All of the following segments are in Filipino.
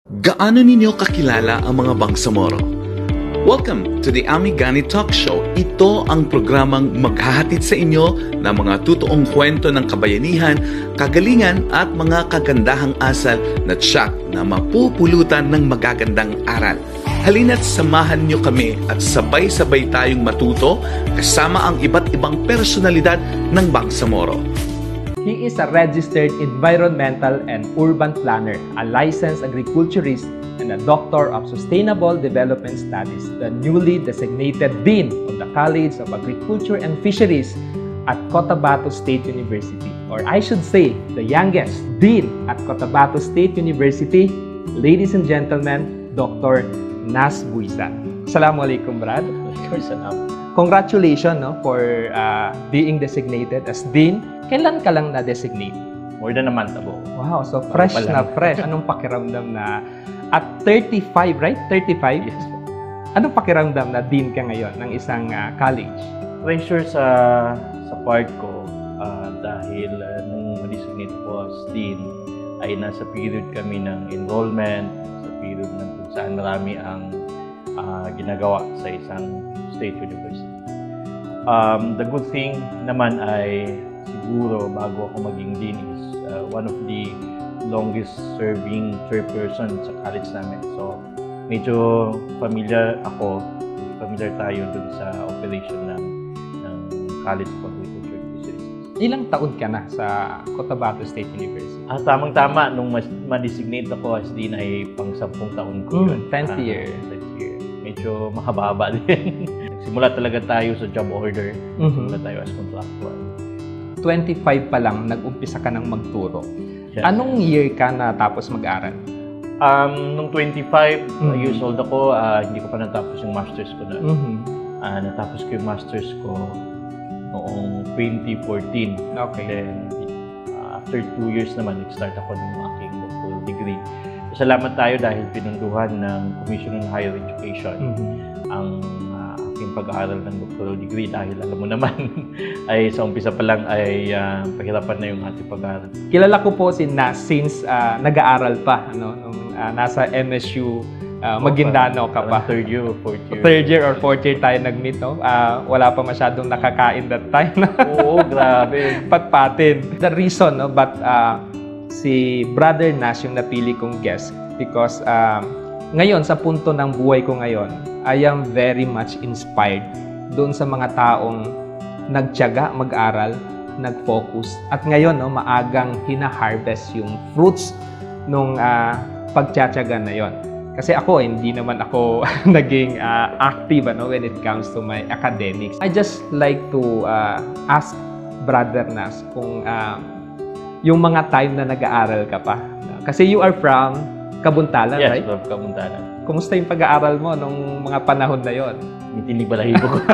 Gaano ninyo kakilala ang mga Bangsamoro? Welcome to the Gani Talk Show. Ito ang programang maghahatid sa inyo ng mga totoong kwento ng kabayanihan, kagalingan at mga kagandahang asal na tiyak na mapupulutan ng magagandang aral. Halina't samahan niyo kami at sabay-sabay tayong matuto kasama ang iba't ibang personalidad ng Bangsamoro. He is a registered environmental and urban planner, a licensed agriculturist, and a doctor of sustainable development studies, the newly designated Dean of the College of Agriculture and Fisheries at Cotabato State University, or I should say, the youngest Dean at Cotabato State University. Ladies and gentlemen, Dr. Naz Buisan. Assalamualaikum, Brad. Congratulations for being designated as Dean. Kailan ka lang na-designate? More than a month ago. Wow, so fresh na fresh. Anong pakiramdam na at 35, right? 35? Yes. Anong pakiramdam na Dean ka ngayon ng isang college? Pressure sa part ko dahil nung ma-designate ko as Dean ay nasa period kami ng enrollment, sa period ng kung saan marami ang ginagawa sa isang state university. The good thing naman ay siguro bago ako maging Dean is one of the longest serving chairperson sa college namin. So, medyo familiar tayo dun sa operation ng College of Agriculture and Fisheries. Ilang taon ka na sa Cotabato State University? Tamang-tama, nung ma-designate ako as Dean ay pang 10 taon ko yun. 10th year. Medyo mahaba din. Simula talaga tayo sa job order. Simula tayo as contractual. 25 pa lang, nag-umpisa ka ng magturo. Yes. Anong year ka na tapos mag-aral? Nung 25 years old ako, hindi ko pa natapos yung master's ko na. Natapos ko yung master's ko noong 2014. Okay. Then, after 2 years naman, nag-start ako ng aking doctoral degree. Salamat tayo dahil pinunduhan ng Commission on Higher Education ang aking pag-aaral ng doctoral degree dahil alam mo naman ay sa umpisa pa lang ay pahirapan na yung ating pag-aaral. Kilala ko po si Naz since nag-aaral pa, nung nasa MSU Maguindano ka pa. Third year or fourth year. Third year or fourth year tayo nag-meet, no? Wala pa masyadong nakakain that time. Oo, grabe. Patpatin. The reason, no, but si Brother Naz yung napili kong guest because ngayon, sa punto ng buhay ko ngayon, I am very much inspired doon sa mga taong nagtiyaga mag-aral, nag-focus, at ngayon, no, maagang hina-harvest yung fruits nung pagtiyatyaga na yon. Kasi ako, hindi naman ako naging active when it comes to my academics. I just like to ask Brother Naz kung yung mga time na nag-aaral ka pa. Kasi you are from Kabuntalan, yes, right? Yes, from Kabuntalan. Kumusta yung pag-aaral mo nung mga panahon na yon? Tinig balahibo ko.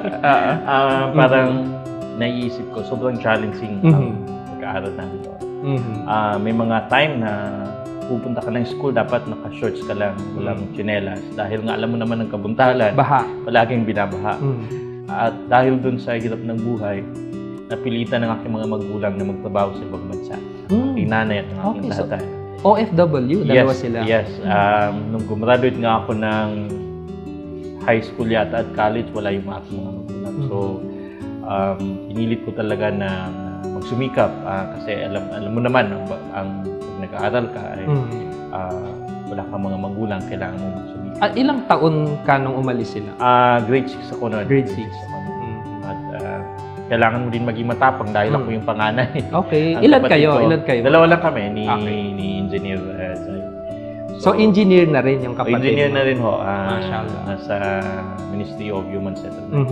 Parang naiisip ko, sobrang challenging ang pag-aaral namin doon. May mga time na pupunta ka ng school, dapat naka-shorts ka lang, walang tsinelas. Dahil nga alam mo naman ng Kabuntalan, baha. Palaging binabaha. At dahil doon sa hirap ng buhay, napilitan ng aking mga magulang na magtrabaho sa ibang bansa. Aking nanay at ang aking tatay. So, OFW? Dalawa sila? Yes. Nung gumraduate nga ako ng high school yata at college, wala yung aking mga magulang. So, pinilit ko talaga na magsumikap kasi alam mo naman, ang nag-aaral ka ay wala kang mga magulang, kailangan mo magsumikap. Ilang taon ka nung umalis sila? Grade 6 ako noon. Grade 6. At kailangan mo din maging matapang dahil ako yung panganay. Okay. Ilan kayo? Dalawa lang kami ni Engineer Zay. So, engineer na rin yung kapatid engineer mo? na rin ho. Mashallah. Nasa Ministry of Human Settlement.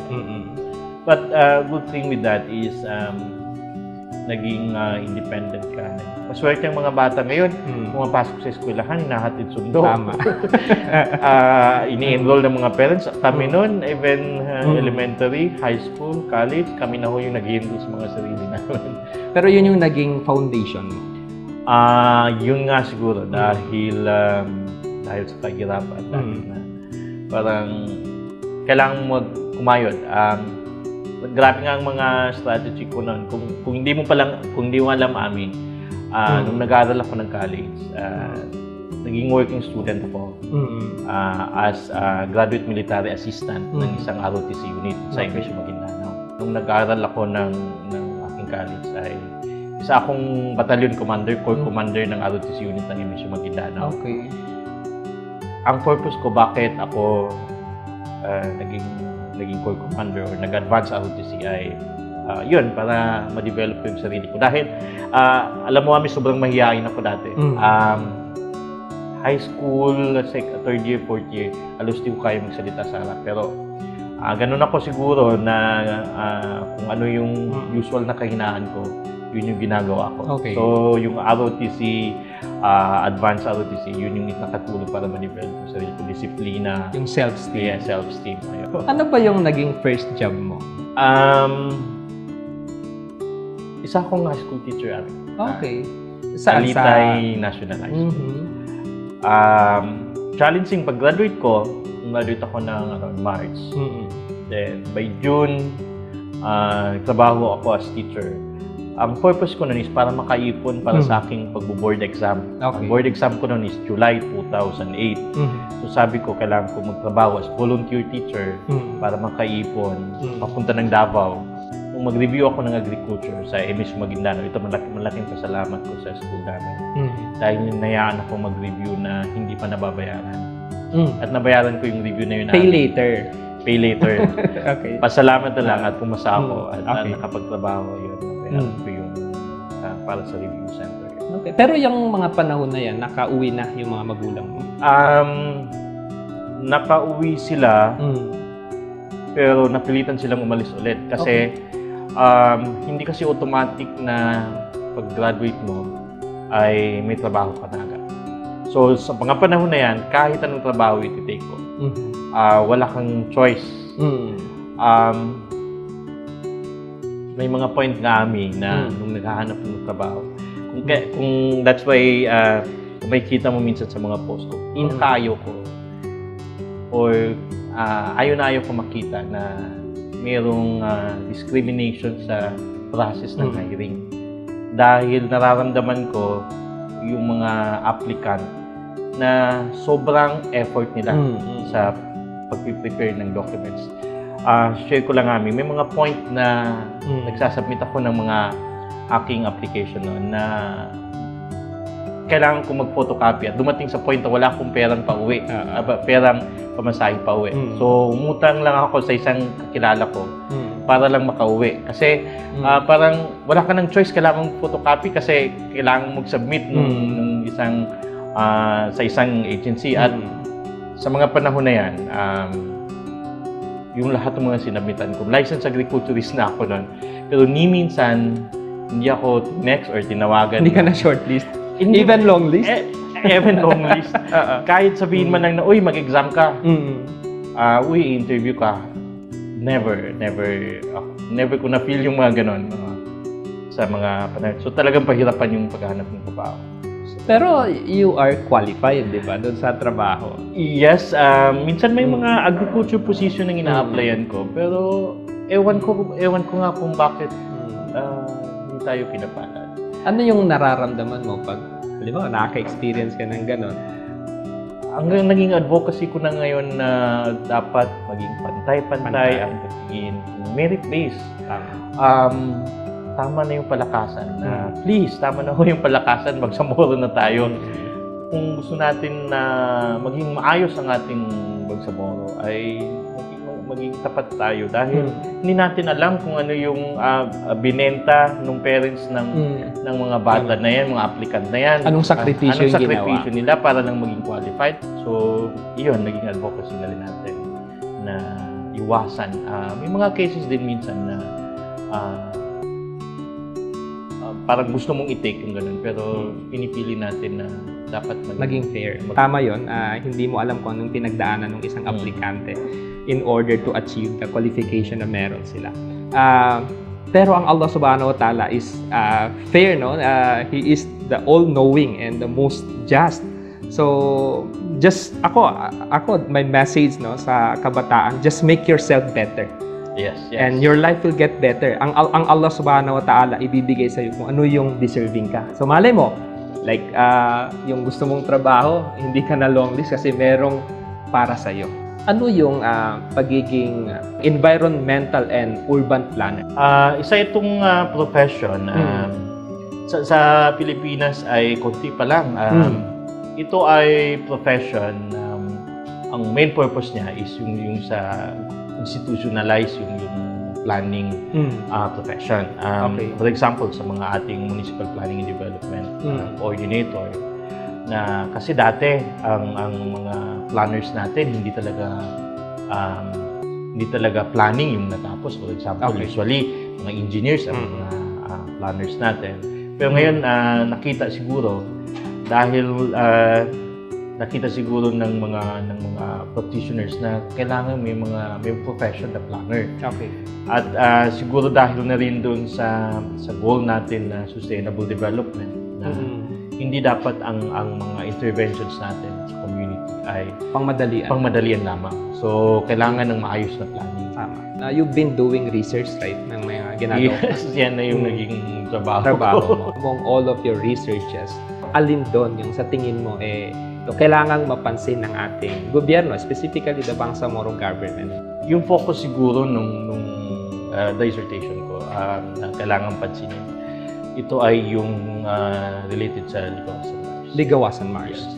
But good thing with that is naging independent ka. Maswerte ang mga bata ngayon. Pumapasok sa eskwelahan, hinahatid sundo. Tama. Ini-enroll ng mga parents. Kami noon, even elementary, high school, college, kami na ho yung nag-enroll sa mga sarili namin. Pero yun yung naging foundation mo? Yun nga siguro. Dahil sa paghirapan. Dahil na parang kailangan mo kumayod. Grabe nga ang mga strategy ko noon. Kung hindi mo alam amin, nung nag-aaral ako ng college, naging working student ako as a graduate military assistant ng isang ROTC unit sa Imesio Maguindanao. Nung nag-aaral ako ng aking college ay isa akong battalion commander, corps commander ng ROTC unit ng Imesio Maguindanao. Okay. Ang purpose ko bakit ako naging corps commander or nag-advance ROTC ay yun, para ma-develop ko yung sarili ko. Dahil, alam mo kami, sobrang mahihain ako dati. High school, third year, fourth year, alos di ko kaya magsalita sa harap. Pero, ganun ako siguro na kung ano yung usual na kahinaan ko, yun yung ginagawa ko. Okay. So, yung ROTC, advanced ROTC, yun yung nakatulong para ma-develop yung sarili ko. Disiplina. Yung self-esteem. Yeah, self-esteem. Ano ba yung naging first job mo? Isa akong high school teacher. Okay. Saan? Talitay National High School. Challenging pag-graduate ko, graduate ako ng March. Then, by June, trabaho ako as teacher. Ang purpose ko nun is para makaipon para sa aking pag-board exam. Okay. Ang board exam ko nun is July 2008. So sabi ko, kailangan ko magtrabaho as volunteer teacher para makaipon, papunta ng Davao. Nung mag-review ako ng agriculture sa Imesio Maguindanao, ito malaking pasalamat ko sa school namin. Dahil nayaan ako mag-review na hindi pa nababayaran. At nabayaran ko yung review na yun. Pay later. Pay later. Okay. Pasalamat na lang at pumasa ako at Okay. nakapagtrabaho yun. Nabayaran ko yung para sa review center. Okay. Pero yung mga panahon na yan, nakauwi na yung mga magulang mo? Nakauwi sila, pero napilitan silang umalis ulit. Kasi hindi kasi automatic na pag-graduate mo ay may trabaho ka na agad. So, sa mga panahon na yan, kahit anong trabaho iti-take ko, wala kang choice. May mga point nga kami na nung naghahanap ng trabaho. Kung that's why, kung may kita mo minsan sa mga post ko, pinakaayaw ko or ayaw na ayaw ko makita na mayroong discrimination sa process ng hiring. Dahil nararamdaman ko yung mga applicant na sobrang effort nila sa pag-prepare ng documents. Share ko lang kami, may mga point na nagsasubmit ako ng mga aking application noon na kailangan ko mag-photocopy at dumating sa point na wala akong perang pauwi, perang pamasahe pauwi. So, umutang lang ako sa isang kakilala ko para lang makauwi. Kasi parang wala ka ng choice, kailangan photocopy kasi kailangan mag-submit nung isang sa isang agency. At sa mga panahon na yan, yung lahat ng mga sinabitan ko, licensed agriculturist na ako noon. Pero ni minsan, hindi ako next or tinawagan. Hindi ka na shortlist? Even long list? Even long list. Kahit sabihin man lang na, uy, mag-exam ka. Uy, interview ka. Never ko na-feel yung mga ganon sa mga panahon. So talagang pahirapan yung paghahanap ng trabaho. Pero you are qualified, di ba, doon sa trabaho? Yes. Minsan may mga agriculture position na ina-applyan ko. Pero ewan ko nga kung bakit hindi tayo pinapalad. Ano yung nararamdaman mo pag, di ba, nakaka-experience ka ng ganon? Ang naging advocacy ko na ngayon na dapat maging pantay-pantay ang pagtingin. Merit-based. Tama na yung palakasan. Please, tama na ho yung palakasan. Bangsamoro na tayo. Kung gusto natin na maging maayos ang ating Bangsamoro, ay maging tapat tayo. Dahil hindi natin alam kung ano yung binenta ng parents ng mga bata na yan, mga applicant na yan. Anong sakripisyo yung ginawa nila para lang maging qualified. So, yun, naging advocacy na rin natin na iwasan. May mga cases din minsan na parang gusto mong i-take yung ganun, pero pinipili natin na dapat maging fair. Tama yun. Hindi mo alam kung anong pinagdaanan ng isang aplikante in order to achieve the qualification na meron sila. Pero ang Allah subhanahu wa ta'ala is fair, no? He is the all-knowing and the most just. So, just ako my message, no, sa kabataan, just make yourself better. Yes. And your life will get better. Ang Allah subhanahu wa ta'ala ibibigay sa'yo kung ano yung deserving ka. So malay mo, Like, yung gusto mong trabaho, hindi ka na long list kasi merong para sa'yo. Ano yung pagiging environmental and urban planner? Isa itong profession. Sa Pilipinas ay konti pa lang. Ito ay profession. Ang main purpose niya is yung sa institutionalize yung planning profession. For example, sa mga ating municipal planning and development coordinator, na kasi dati ang mga planners natin hindi talaga planning yung natapos. For example, usually mga engineers ang mga planners natin. Pero ngayon nakita siguro ng mga practitioners na kailangan may profession na planner. At siguro dahil na rin doon sa goal natin na sustainable development na hindi dapat ang mga interventions natin sa community ay pangmadalian lamang. So kailangan ng maayos na planning. Tama. You've been doing research, right, ng mga ginagawa. Yes, yan na yung naging trabaho mo. Among all of your researches, alin doon yung sa tingin mo kailangang mapansin ng ating gobyerno, specifically the Bangsamoro government? Yung focus siguro nung dissertation ko na kailangan pansinin, ito ay yung related sa Ligawasan Marsh. Yes.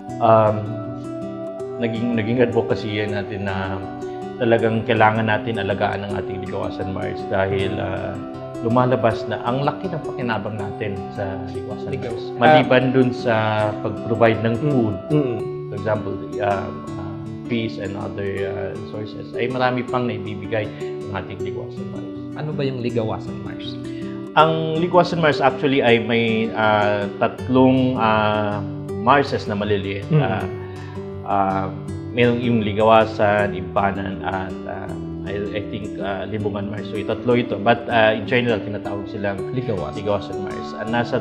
Naging advocacy natin na talagang kailangan natin alagaan ang ating Ligawasan Marsh dahil lumalabas na ang laki ng pakinabang natin sa Ligawasan Marsh. Maliban dun sa pag-provide ng food, for example, fish and other resources, ay marami pang naibibigay ng ating Ligawasan Marsh. Ano ba yung Ligawasan Marsh? Ang Ligawasan Marsh actually ay may tatlong marshes na maliliit. Mayroong yung Ligawasan, Ibanan, at I think Libungan Marsh. So tatlo ito. But in general, tinatawag silang Ligawasan Marsh. Nasa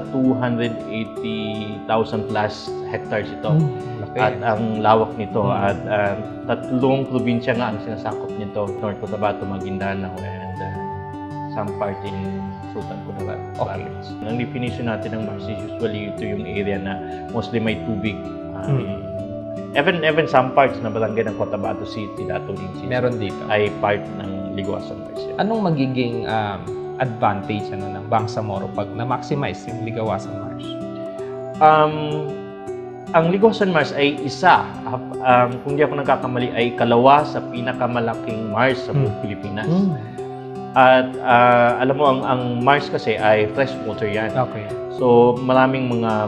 280,000 plus hectares ito. At ang lawak nito. At tatlong probinsya nga ang sinasakop nito. North Cotabato, Maguindanao, and some part in Sultan Kudarat province. Ang definition natin ng marsh is usually ito yung area na mostly may tubig. Even some parts na barangay ng Cotabato City, Datuling City, meron dito, ay part ng Ligawasan Marsh. Anong magiging advantage ng Bangsamoro pag na-maximize yung Ligawasan Marsh? Ang Ligawasan Marsh ay isa, kung di ako nagkakamali, ay ikalawa sa pinakamalaking marsh sa buong Pilipinas. At alam mo, ang marsh kasi ay fresh water yan. So maraming mga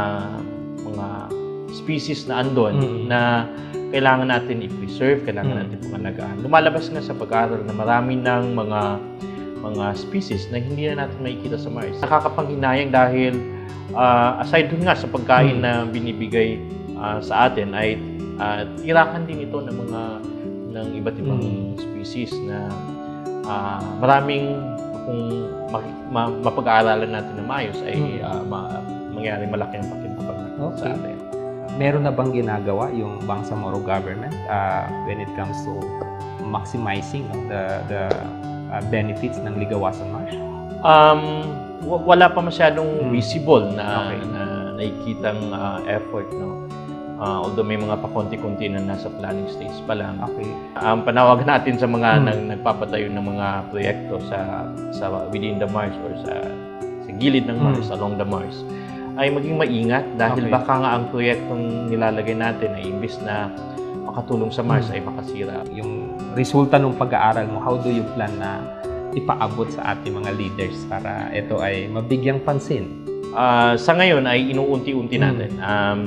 species na andon na kailangan natin i-preserve, kailangan natin pangalagaan. Lumalabas nga sa pag-aaral na marami ng mga species na hindi na natin makikita sa marsh. Nakakapanghinayang dahil aside dun nga sa pagkain na binibigay sa atin ay tirakan din ito ng iba't ibang species na maraming kung mapag-aaralan natin na maayos ay mangyari malaki ang pakinabang sa atin. Meron na bang ginagawa yung Bangsamoro government when it comes to maximizing the benefits ng Ligawasan Marsh? Wala pa masyadong visible na nakikitang effort, no? Although may mga pakonti-kunti na nasa planning stage pa lang. Ang panawag natin sa mga nagpapatayo ng mga proyekto sa within the marsh or sa gilid ng marsh, along the marsh, ay maging maingat dahil baka nga ang proyektong nilalagay natin ay imbis na makatulong sa marsh ay makasira. Yung resulta ng pag-aaral mo, how do you plan na ipaabot sa ating mga leaders para ito ay mabigyang pansin? Sa ngayon ay inuunti-unti natin.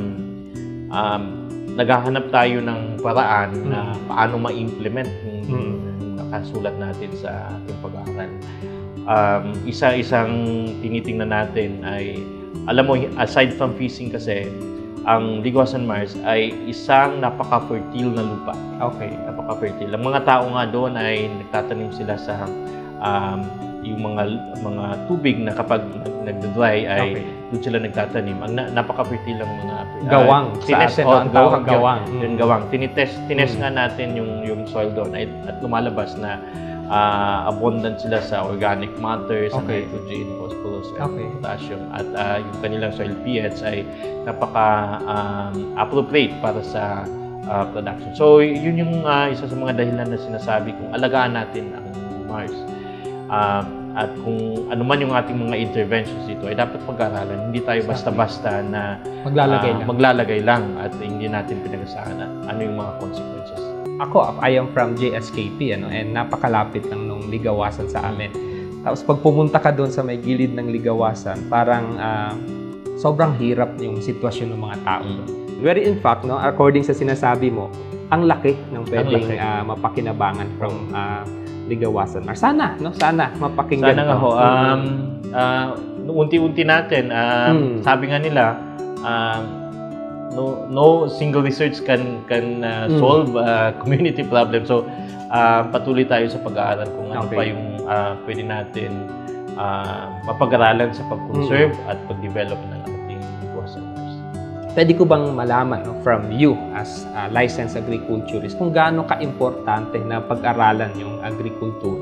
Naghahanap tayo ng paraan na paano ma-implement yung nakasulat natin sa ating pag-aaral. Isa-isang tinitingnan natin ay, alam mo, aside from fishing kasi, ang Ligawasan Marsh ay isang napaka-fertile na lupa. Napaka-fertile. Ang mga tao nga doon ay nagtatanim sila sa yung mga tubig na kapag nagda-dry ay doon sila nagtatanim. Ang napaka-fertile ng mga gawang. Gawang. Tines nga natin yung soil doon at lumalabas na abundant sila sa organic matter, sa nitrogen, phosphorus, and potassium. At yung kanilang soil pH ay napaka-appropriate para sa production. So, yun yung isa sa mga dahilan na sinasabi kung alagaan natin ang Mars. At kung ano man yung ating mga interventions dito ay dapat pag-aralan. Hindi tayo basta-basta na maglalagay lang at hindi natin pinag-asahan ano yung mga consequences. Ako, I am from JSKP, and napakalapit lang nung Ligawasan sa amin. Tapos pag pumunta ka doon sa may gilid ng Ligawasan, parang sobrang hirap yung sitwasyon ng mga tao doon. Very in fact, no, according sa sinasabi mo, ang laki ng pwedeng mapakinabangan from Ligawasan Marsh. Sana mapakinggan. Sana nga ho. Unti-unti natin, sabi nga nila, no single research can solve community problem. So, patuloy tayo sa pag-aaral kung ano pa yung pwede natin mapag-aralan sa pag-conserve at pag-develop ng ating Ligawasan Marsh. Pwede ko bang malaman from you as a licensed agriculturist kung gaano ka-importante na pag-aralan yung agrikultura?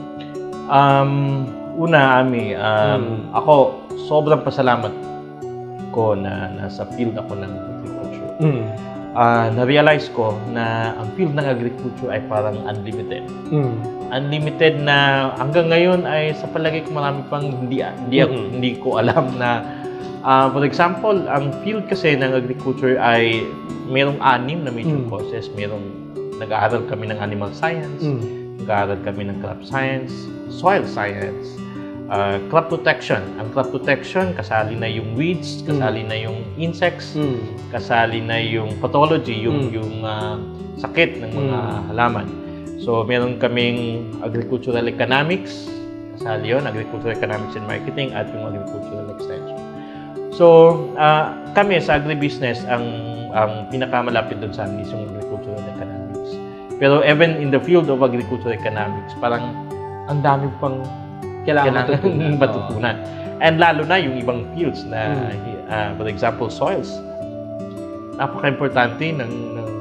Ami, ako sobrang pasalamat ko na nasa field ako ng agriculture. Na-realize ko na ang field ng agriculture ay parang unlimited. Unlimited na hanggang ngayon ay sa palagay ko marami pang hindi ko alam na for example, ang field kasi ng agriculture ay mayroong 6 na major courses. Nag-aaral kami ng animal science, nag-aaral kami ng crop science, soil science, crop protection. Ang crop protection, kasali na yung weeds, kasali na yung insects, kasali na yung pathology, yung sakit ng mga halaman. So, meron kaming agricultural economics, kasali yun, agricultural economics and marketing, at yung agricultural extension. So, kami sa agribusiness, ang pinakamalapit doon sa amin is yung agricultural economics. Pero even in the field of agricultural economics, parang ang dami pang kailangan matutunan. And lalo na yung ibang fields na, for example, soils. Napaka-importante ng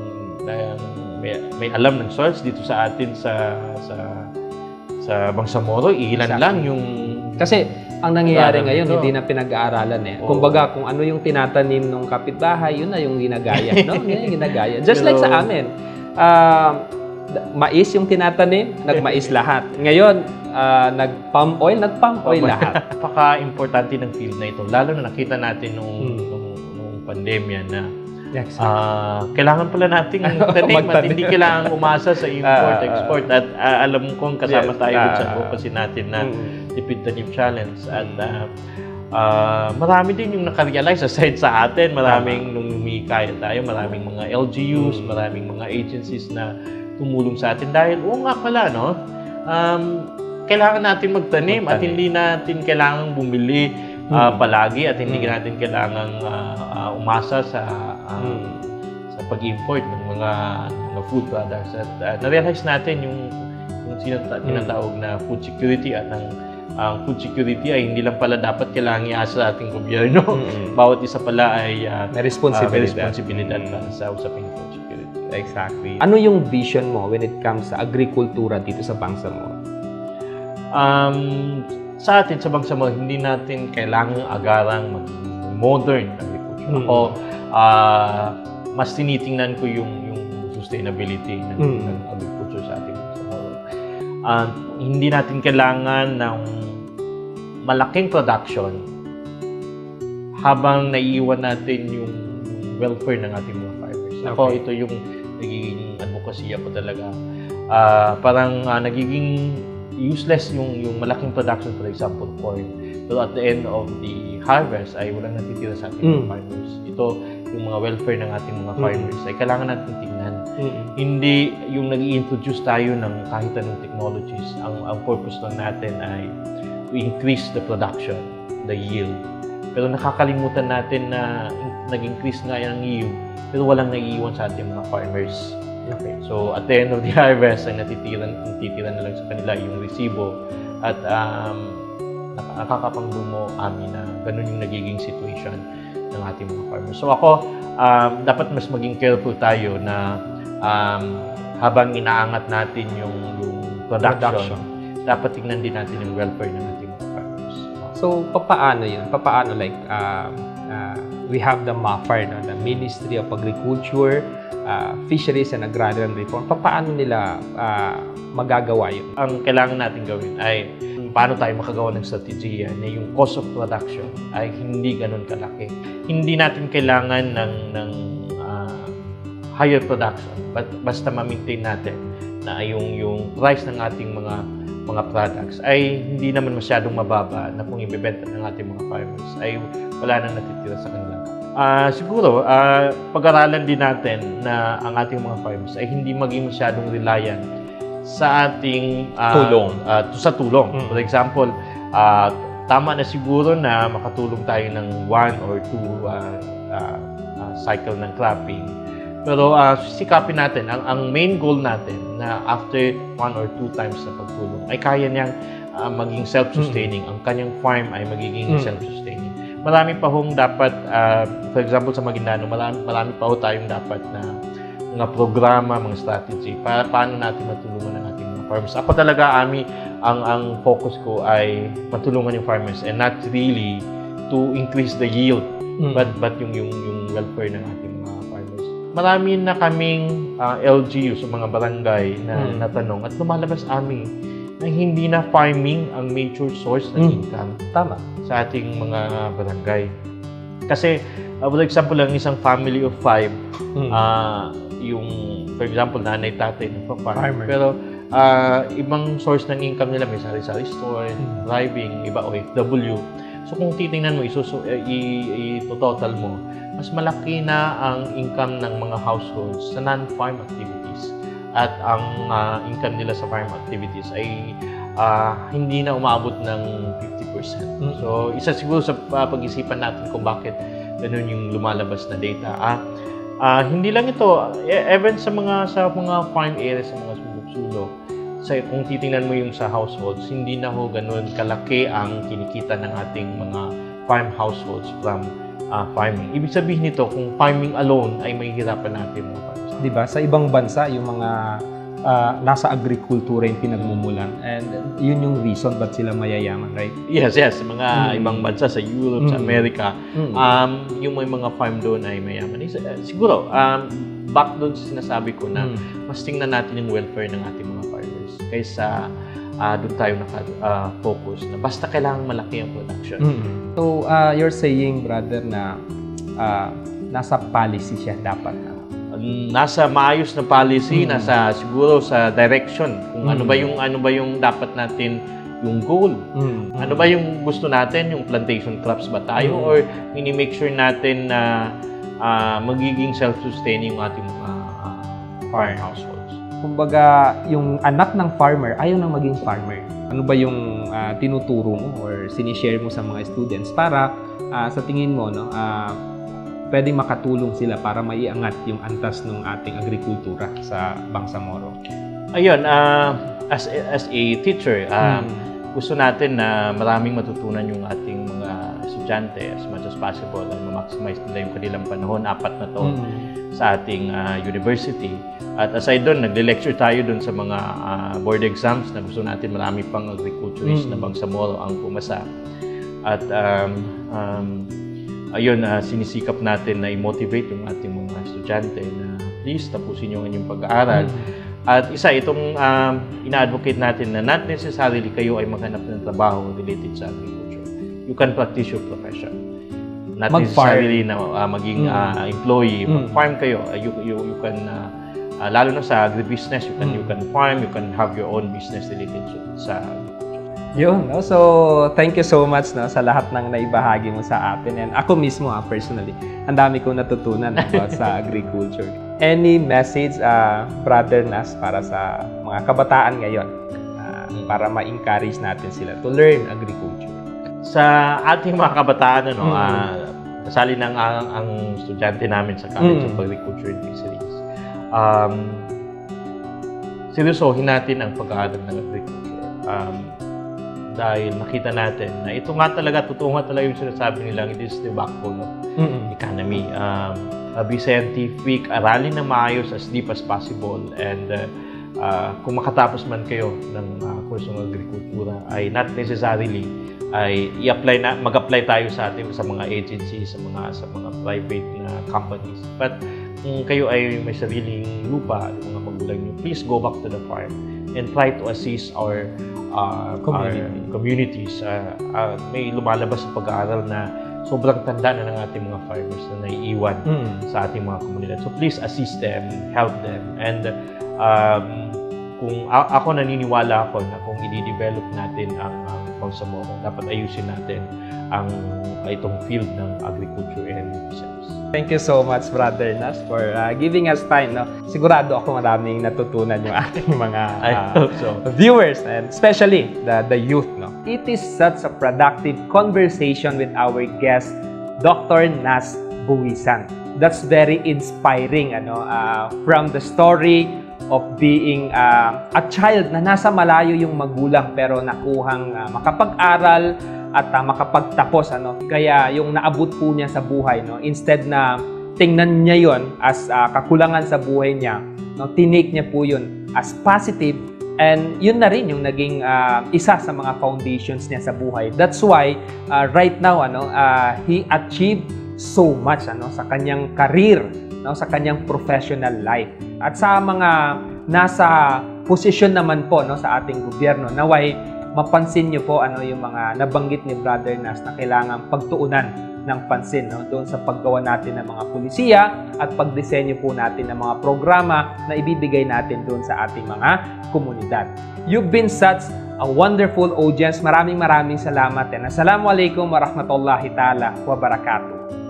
may alam ng soils dito sa atin sa Bangsamoro. Ilan lang yung... Kasi ang nangyayari ngayon, hindi na pinag-aaralan eh. Kumbaga, kung ano yung tinatanim ng kapitbahay, yun na yung ginagaya. No? Yun yung ginagaya. Just like sa amin. Mais yung tinatanim, nag-mais lahat. Ngayon, nag-palm oil lahat. Napaka-importante ng field na ito. Lalo na nakita natin nung pandemya na kailangan pala nating tanim at hindi kailangan umasa sa import-export. At alam kong kasama tayo sa advocacy natin na Tipid Tanim Challenge. At marami din yung nakarealize aside sa atin. Maraming nung humikaya tayo, maraming mga LGUs, maraming mga agencies na tumulong sa atin dahil, nga pala, no? Kailangan natin magtanim at hindi natin kailangan bumili palagi at hindi natin kailangan umasa sa pag-import ng mga food products. At na-realize natin yung tinatawag na food security at ang food security ay hindi lang pala dapat kailangan iasa sa ating gobyerno. Bawat isa pala ay may responsibilidad para sa usaping food security. Exactly. Ano yung vision mo when it comes sa agrikultura dito sa Bangsamoro? Sa atin, sa Bangsamoro, hindi natin kailangang agarang modern agriculture. Ako, mas tinitingnan ko yung sustainability ng agriculture sa ating Bangsamoro. Hindi natin kailangan ng malaking production habang naiiwan natin yung welfare ng ating mga farmers. Ako, ito yung nagiging advocacy ko talaga. Parang nagiging useless yung malaking production, for example, corn. Pero at the end of the harvest ay walang natitira sa ating mga farmers. Ito, yung mga welfare ng ating mga farmers ay kailangan natin tingnan. Hindi yung nag-i-introduce tayo ng kahit anong technologies. Ang purpose lang natin ay to increase the production, the yield. Pero nakakalimutan natin na nag-increase nga yung yield, pero walang naiiwan sa ating mga farmers. Okay. So, at the end of the harvest, ay natitira na lang sa kanila yung resibo. At nakakapangdumo amin na ganun yung nagiging situation ng ating mga farmers. So, ako, dapat mas maging careful tayo na habang inaangat natin yung production, dapat tingnan din natin yung welfare ng ating mga farmers. So, papaano yun? Papaano like, we have the MAFAR, no? The Ministry of Agriculture, Fisheries and Agrarian Reform. Papaano nila magagawa yun? Ang kailangan natin gawin ay paano tayo makagawa ng strategiya na yung cost of production ay hindi ganun kalaki. Hindi natin kailangan ng higher production, but basta ma-maintain natin na yung price ng ating mga products ay hindi naman masyadong mababa na kung ibebenta ng ating mga farmers ay wala nang natitira sa kanila. Siguro, pag-aralan din natin na ang ating mga farmers ay hindi maging masyadong reliant sa ating tulong. For example, tama na siguro na makatulong tayo ng 1 or 2 cycle ng cropping. Pero sisikapin natin, ang main goal natin na after 1 or 2 times na pagtulong ay kaya niyang maging self-sustaining. Ang kanyang farm ay magiging self-sustaining. Marami pa hong dapat, for example sa Maguindanao, marami pa ho tayong dapat na mga programa, mga strategy para paano natin matulungan ang ating mga farmers. Ako talaga, ang focus ko ay matulungan yung farmers and not really to increase the yield, but yung welfare ng ating mga farmers. Marami na kaming LGU sa mga barangay na natanong at lumalabas na hindi na farming ang major source ng income. Tama. Sa ating mga barangay. Kasi, for example, ang isang family of 5, yung, for example, nanay, tatay, nagpa-farm. Pero, ibang source ng income nila, may sari-sari store, driving, iba OFW. So, kung titingnan mo, ito-total mo, mas malaki na ang income ng mga households sa non-farm activities. At ang income nila sa farm activities ay hindi na umaabot ng 50%. So, isa siguro sa pag-isipan natin kung bakit ganun yung lumalabas na data. Hindi lang ito, even sa mga farm areas, sa mga sulok-sulok, kung titingnan mo yung sa households, hindi na ho ganun kalaki ang kinikita ng ating mga farm households from farming. Ibig sabihin nito, kung farming alone ay mahihirapan natin mga farmers. Diba? Sa ibang bansa, yung mga nasa agrikultura yung pinagmumulan. And yun yung reason ba't sila mayayaman, right? Yes. Mga ibang bansa, sa Europe, sa Amerika, yung may mga farm doon ay mayaman. Siguro, back doon sa sinasabi ko na mas tingnan natin yung welfare ng ating mga farmers kaysa doon tayo naka-focus na basta kailangan malaki ang production. So, you're saying, brother, na nasa policy siya dapat na? Nasa maayos na policy, nasa siguro sa direction kung ano ba yung dapat natin yung goal. Ano ba yung gusto natin, yung plantation crops ba tayo or make sure natin na magiging self-sustaining yung ating farm households. Kumbaga, yung anak ng farmer ayaw nang maging farmer. Ano ba yung tinuturo mo or sinishare mo sa mga students para sa tingin mo pwedeng makatulong sila para maiangat yung antas ng ating agrikultura sa Bangsamoro? Ayun, as a teacher, gusto natin na maraming matutunan yung ating mga estudyante as much as possible at ma-maximize nila yung kanilang panahon, 4 na taon sa ating university. At aside doon, nagle-lecture tayo doon sa mga board exams na gusto natin marami pang agriculturist na Bangsamoro ang pumasa. At ayun, sinisikap natin na i-motivate yung ating mga estudyante na please tapusin yung inyong pag-aaral. At isa, itong ina-advocate natin na not necessarily kayo ay maghanap ng trabaho related sa agriculture. You can practice your profession. Not necessarily na maging employee. Mag-farm kayo. You can, lalo na sa agribusiness, you can farm, you can have your own business related sa Yun, no? So, thank you so much sa lahat ng naibahagi mo sa atin. And ako mismo, personally, ang dami kong natutunan about sa agriculture. Any message, Brother Naz, para sa mga kabataan ngayon para ma-encourage natin sila to learn agriculture? Sa ating mga kabataan, kasali ng ang estudyante namin sa College of Agriculture and Fisheries, seryosohin natin ang pag-aaral ng agriculture. Dahil nakita natin na ito nga talaga, totoo nga talaga yung sinasabi nilang it is the backbone of economy. Be scientific, aralin na maayos as deep as possible, and kung makatapos man kayo ng kursong agrikutura ay not necessarily ay mag-apply tayo sa mga agencies, sa mga private na companies. But kung kayo ay may sariling lupa, mga magulang niyo, please go back to the farm and try to assist our communities. May lumalabas sa pag-aaral na sobrang tanda na ng ating mga farmers na naiiwan sa ating mga komunidad. So please assist them, help them. And kung ako naniniwala ako na kung i-develop natin ang Bangsamoro, dapat ayusin natin ang itong field ng agriculture and fisheries. Thank you so much, Brother Naz, for giving us time. No? Sigurado ako maraming natutunan yung ating mga viewers, and especially the youth. No? It is such a productive conversation with our guest, Dr. Naz Buisan. That's very inspiring. From the story of being a child na nasa malayo yung magulang pero nakuhang makapag-aral at makapagtapos. Kaya yung naabot po niya sa buhay, instead na tingnan niya yon as kakulangan sa buhay niya, tinake niya po yun as positive, and yun na rin yung naging isa sa mga foundations niya sa buhay. That's why right now he achieved so much sa kanyang career, sa kanyang professional life. At sa mga nasa posisyon naman po sa ating gobyerno, naway mapansin niyo po yung mga nabanggit ni Brother Naz na kailangan pagtuunan ng pansin doon sa paggawa natin ng mga pulisiya at pagdisenyo po natin ng mga programa na ibibigay natin doon sa ating mga komunidad. You've been such a wonderful audience. Maraming salamat. Assalamualaikum warahmatullahi ta'ala wabarakatuh.